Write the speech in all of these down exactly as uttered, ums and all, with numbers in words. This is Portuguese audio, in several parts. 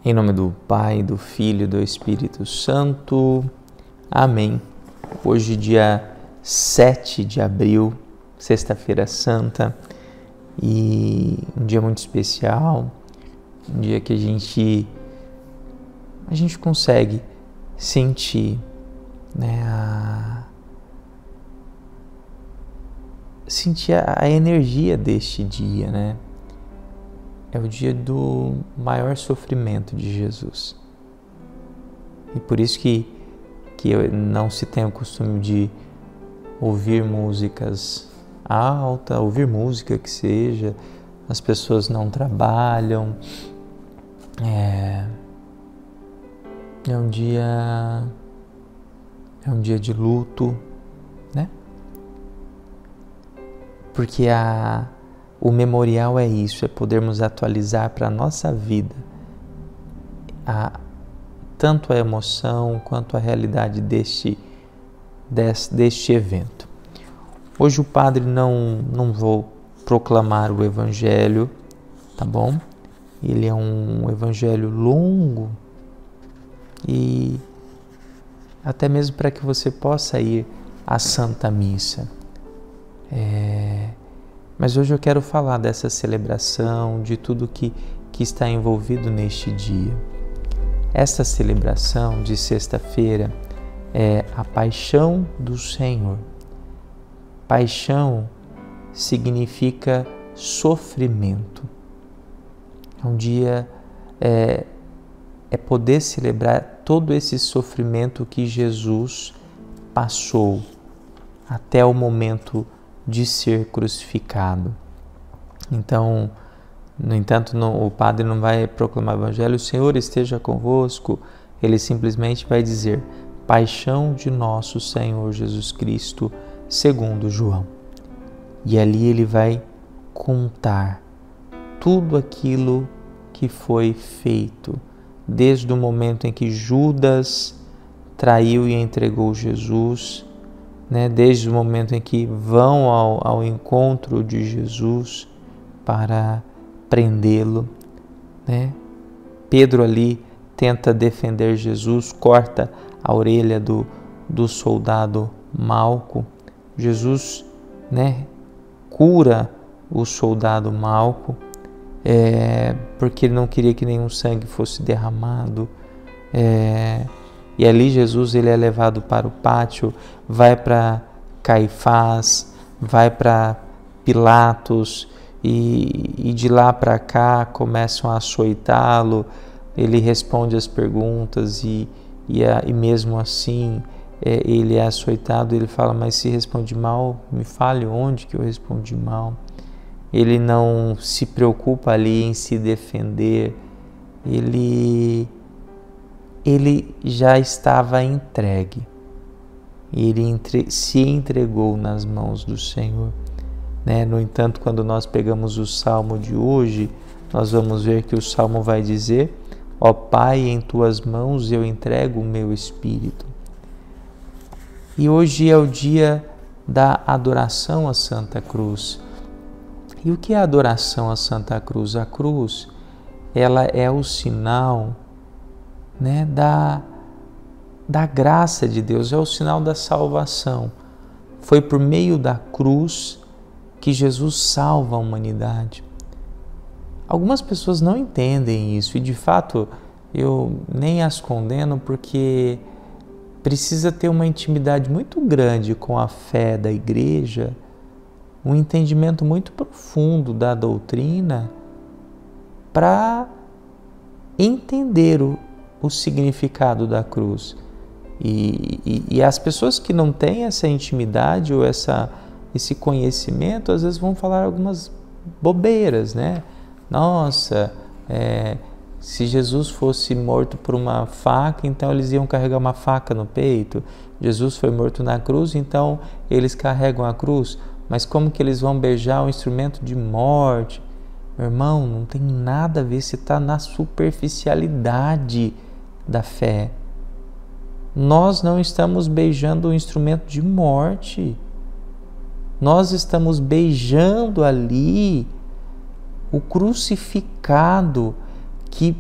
Em nome do Pai, do Filho e do Espírito Santo. Amém. Hoje, dia sete de abril, sexta-feira santa, e um dia muito especial, um dia que a gente, a gente consegue sentir, né, a, sentir a, a energia deste dia, né? É o dia do maior sofrimento de Jesus. E por isso que, que eu não se tem o costume de ouvir músicas altas, ouvir música que seja, as pessoas não trabalham. É, é um dia, é um dia de luto, né? Porque a O memorial é isso, é podermos atualizar para a nossa vida a, tanto a emoção quanto a realidade deste, deste, deste evento. Hoje o padre não, não vou proclamar o evangelho, tá bom? Ele é um evangelho longo e até mesmo para que você possa ir à Santa Missa. É... Mas hoje eu quero falar dessa celebração, de tudo que, que está envolvido neste dia. Esta celebração de sexta-feira é a Paixão do Senhor. Paixão significa sofrimento. É um dia, é, é poder celebrar todo esse sofrimento que Jesus passou até o momento de ser crucificado. Então, no entanto, não, o padre não vai proclamar o evangelho, o Senhor esteja convosco, ele simplesmente vai dizer, paixão de nosso Senhor Jesus Cristo, segundo João. E ali ele vai contar tudo aquilo que foi feito, desde o momento em que Judas traiu e entregou Jesus, né, desde o momento em que vão ao, ao encontro de Jesus para prendê-lo, né? Pedro ali tenta defender Jesus, corta a orelha do, do soldado Malco. Jesus, né, cura o soldado Malco, é, porque ele não queria que nenhum sangue fosse derramado. É, E ali Jesus ele é levado para o pátio, vai para Caifás, vai para Pilatos e, e de lá para cá começam a açoitá-lo. Ele responde as perguntas e, e, a, e mesmo assim é, ele é açoitado. Ele fala, mas se respondi mal, me fale onde que eu respondi mal. Ele não se preocupa ali em se defender. Ele... ele já estava entregue, ele entre, se entregou nas mãos do Senhor, né? No entanto, quando nós pegamos o Salmo de hoje, nós vamos ver que o Salmo vai dizer, ó Pai, em tuas mãos eu entrego o meu espírito. E hoje é o dia da adoração à Santa Cruz. E o que é a adoração à Santa Cruz? A cruz, ela é o sinal, né, da, da graça de Deus, é o sinal da salvação. Foi por meio da cruz que Jesus salva a humanidade. Algumas pessoas não entendem isso e, de fato, eu nem as condeno porque precisa ter uma intimidade muito grande com a fé da igreja, um entendimento muito profundo da doutrina para entender o o significado da cruz. E, e, e as pessoas que não têm essa intimidade ou essa, esse conhecimento, às vezes vão falar algumas bobeiras, né? Nossa, é, se Jesus fosse morto por uma faca, então eles iam carregar uma faca no peito. Jesus foi morto na cruz, então eles carregam a cruz. Mas como que eles vão beijar o instrumento de morte? Meu irmão, não tem nada a ver, se está na superficialidade da fé. Nós não estamos beijando o instrumento de morte. Nós estamos beijando ali o crucificado que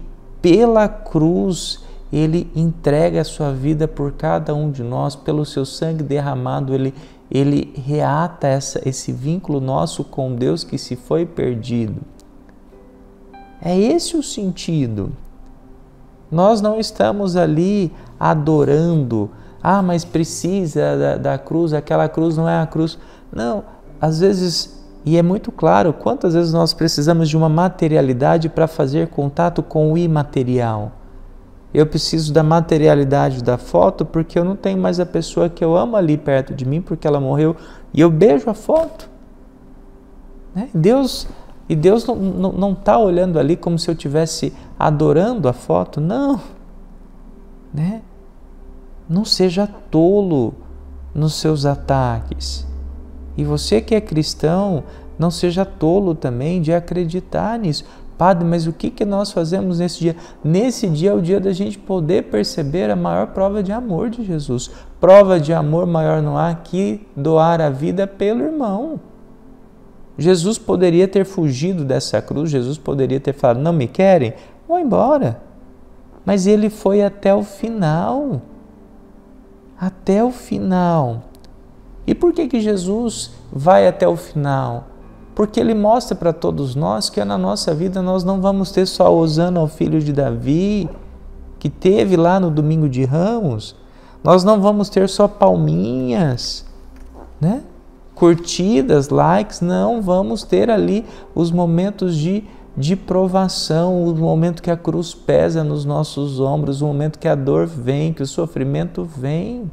pela cruz, Ele entrega a sua vida por cada um de nós, pelo seu sangue derramado, Ele, ele reata essa, esse vínculo nosso com Deus que se foi perdido. É esse o sentido. Nós não estamos ali adorando, ah, mas precisa da, da cruz, aquela cruz não é a cruz. Não, às vezes, e é muito claro, quantas vezes nós precisamos de uma materialidade para fazer contato com o imaterial. Eu preciso da materialidade da foto porque eu não tenho mais a pessoa que eu amo ali perto de mim porque ela morreu e eu beijo a foto. Né? Deus, e Deus não está não, não tá olhando ali como se eu estivesse adorando a foto, não. Né? Não seja tolo nos seus ataques. E você que é cristão, não seja tolo também de acreditar nisso. Padre, mas o que, que nós fazemos nesse dia? Nesse dia é o dia da gente poder perceber a maior prova de amor de Jesus. Prova de amor maior não há que doar a vida pelo irmão. Jesus poderia ter fugido dessa cruz, Jesus poderia ter falado, não me querem? Vou embora. Mas ele foi até o final. Até o final. E por que que Jesus vai até o final? Porque Ele mostra para todos nós que na nossa vida nós não vamos ter só Hosana ao filho de Davi, que teve lá no Domingo de Ramos. Nós não vamos ter só palminhas, né? Curtidas, likes. Não, vamos ter ali os momentos de, de provação, o momento que a cruz pesa nos nossos ombros, o momento que a dor vem, que o sofrimento vem.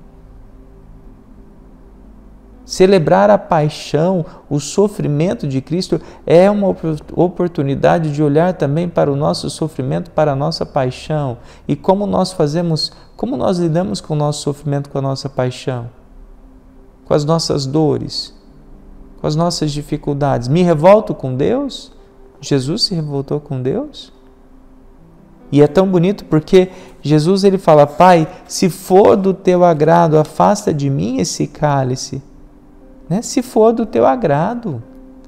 Celebrar a paixão, o sofrimento de Cristo é uma oportunidade de olhar também para o nosso sofrimento, para a nossa paixão. E como nós fazemos, como nós lidamos com o nosso sofrimento, com a nossa paixão? Com as nossas dores, com as nossas dificuldades. Me revolto com Deus? Jesus se revoltou com Deus? E é tão bonito porque Jesus ele fala, Pai, se for do teu agrado, afasta de mim esse cálice. Né? Se for do teu agrado.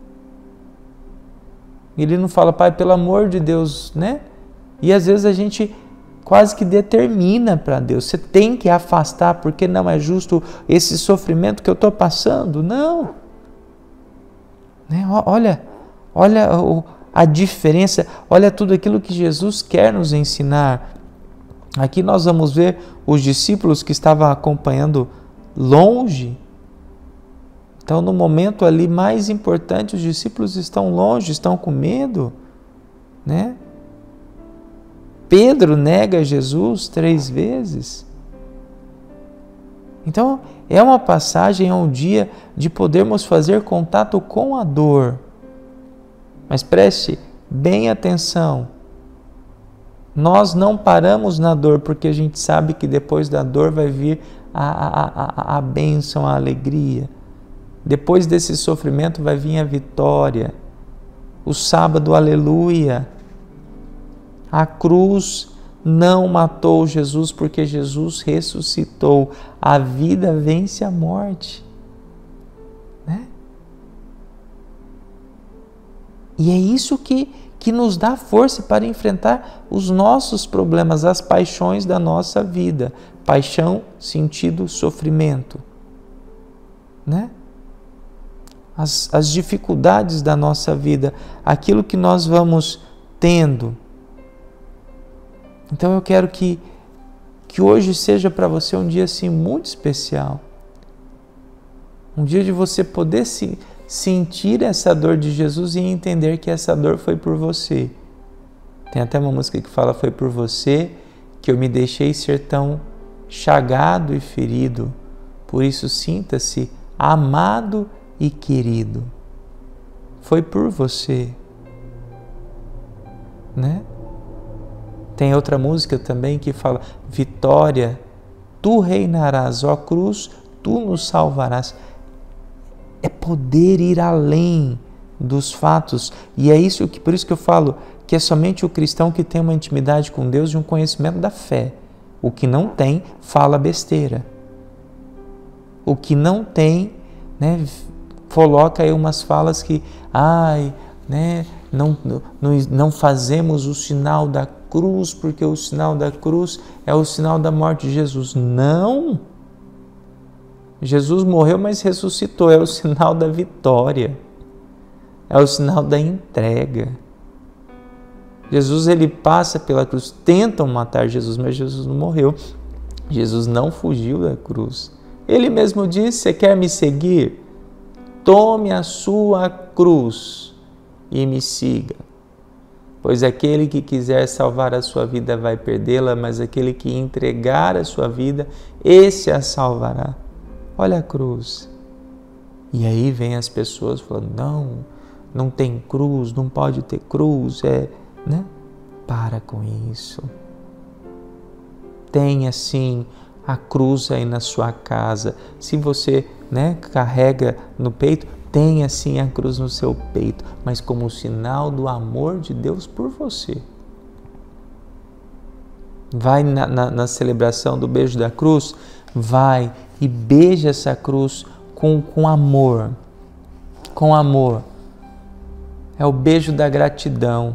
Ele não fala, Pai, pelo amor de Deus, né? E às vezes a gente quase que determina para Deus, você tem que afastar porque não é justo esse sofrimento que eu estou passando. Não. Né? Olha, olha a diferença, olha tudo aquilo que Jesus quer nos ensinar. Aqui nós vamos ver os discípulos que estavam acompanhando longe. Então, no momento ali mais importante, os discípulos estão longe, estão com medo, né? Pedro nega Jesus três vezes. Então, é uma passagem, é um dia de podermos fazer contato com a dor. Mas preste bem atenção. Nós não paramos na dor, porque a gente sabe que depois da dor vai vir a, a, a, a bênção, a alegria. Depois desse sofrimento vai vir a vitória, o sábado, aleluia. A cruz não matou Jesus porque Jesus ressuscitou. A vida vence a morte. Né? E é isso que, que nos dá força para enfrentar os nossos problemas, as paixões da nossa vida. Paixão, sentido, sofrimento. Né? As, as dificuldades da nossa vida, aquilo que nós vamos tendo. Então eu quero que, que hoje seja para você um dia assim muito especial. Um dia de você poder se, sentir essa dor de Jesus e entender que essa dor foi por você. Tem até uma música que fala, foi por você que eu me deixei ser tão chagado e ferido. Por isso sinta-se amado e querido. Foi por você, né? Tem outra música também que fala, vitória, tu reinarás, ó cruz, tu nos salvarás. É poder ir além dos fatos, e é isso que, por isso que eu falo que é somente o cristão que tem uma intimidade com Deus e um conhecimento da fé. O que não tem, fala besteira. O que não tem, né, coloca aí umas falas que, ai, né, não, não, não fazemos o sinal da cruz, porque o sinal da cruz é o sinal da morte de Jesus. Não! Jesus morreu, mas ressuscitou. É o sinal da vitória. É o sinal da entrega. Jesus, ele passa pela cruz. Tentam matar Jesus, mas Jesus não morreu. Jesus não fugiu da cruz. Ele mesmo disse: você quer me seguir? Tome a sua cruz e me siga. Pois aquele que quiser salvar a sua vida vai perdê-la, mas aquele que entregar a sua vida, esse a salvará. Olha a cruz. E aí vem as pessoas falando: não, não tem cruz, não pode ter cruz, é, né? Para com isso. Tenha sim a cruz aí na sua casa. Se você, né, carrega no peito, tenha sim a cruz no seu peito, mas como sinal do amor de Deus por você. Vai na, na, na celebração do beijo da cruz, vai e beija essa cruz com, com amor. Com amor. É o beijo da gratidão.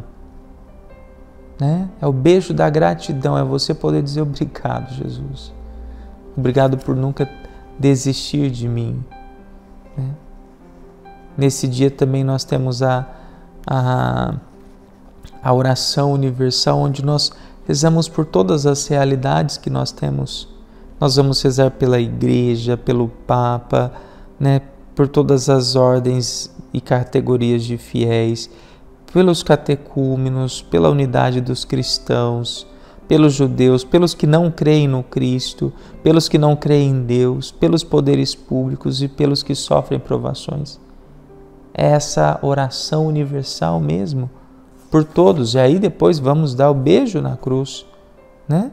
Né? É o beijo da gratidão, é você poder dizer: obrigado, Jesus. Obrigado por nunca desistir de mim. Né? Nesse dia também nós temos a, a, a oração universal, onde nós rezamos por todas as realidades que nós temos. Nós vamos rezar pela Igreja, pelo Papa, né? Por todas as ordens e categorias de fiéis, pelos catecúmenos, pela unidade dos cristãos, pelos judeus, pelos que não creem no Cristo, pelos que não creem em Deus, pelos poderes públicos e pelos que sofrem provações. É essa oração universal mesmo, por todos. E aí depois vamos dar o beijo na cruz, né?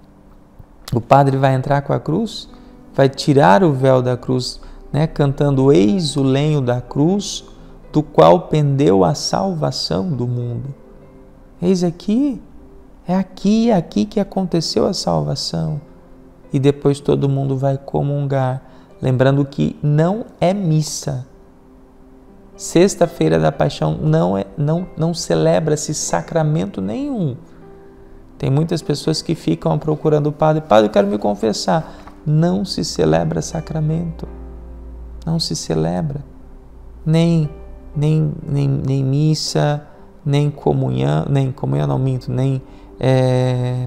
O padre vai entrar com a cruz, vai tirar o véu da cruz, né? Cantando: eis o lenho da cruz, do qual pendeu a salvação do mundo. Eis aqui, é aqui, é aqui que aconteceu a salvação. E depois todo mundo vai comungar, lembrando que não é missa. Sexta-feira da Paixão não, é, não, não celebra-se sacramento nenhum. Tem muitas pessoas que ficam procurando o padre: padre, eu quero me confessar. Não se celebra sacramento. Não se celebra. Nem Nem, nem, nem missa, nem comunhão, nem comunhão não minto, nem é,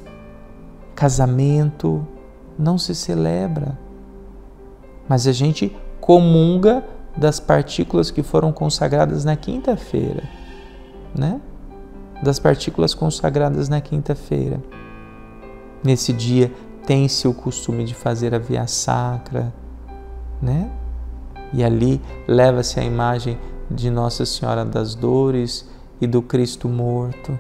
casamento, não se celebra. Mas a gente comunga das partículas que foram consagradas na quinta-feira, né? Das partículas consagradas na quinta-feira. Nesse dia tem-se o costume de fazer a via sacra, né? E ali leva-se a imagem de Nossa Senhora das Dores e do Cristo morto.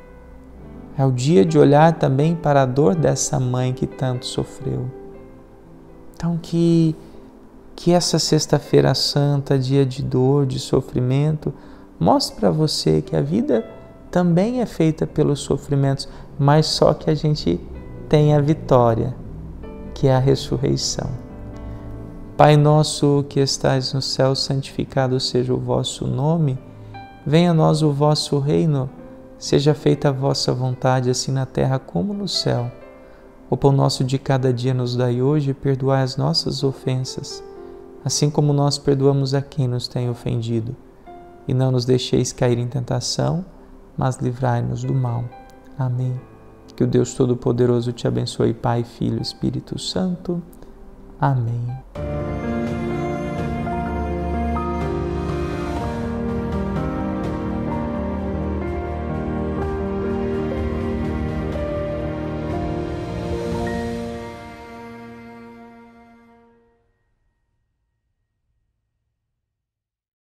É o dia de olhar também para a dor dessa mãe que tanto sofreu. Então que, que essa sexta-feira santa, dia de dor, de sofrimento, mostre para você que a vida também é feita pelos sofrimentos, mas só que a gente tem a vitória, que é a ressurreição. Pai nosso que estais no céu, santificado seja o vosso nome. Venha a nós o vosso reino. Seja feita a vossa vontade, assim na terra como no céu. O pão nosso de cada dia nos dai hoje, e perdoai as nossas ofensas, assim como nós perdoamos a quem nos tem ofendido. E não nos deixeis cair em tentação, mas livrai-nos do mal. Amém. Que o Deus Todo-Poderoso te abençoe, Pai, Filho e Espírito Santo. Amém.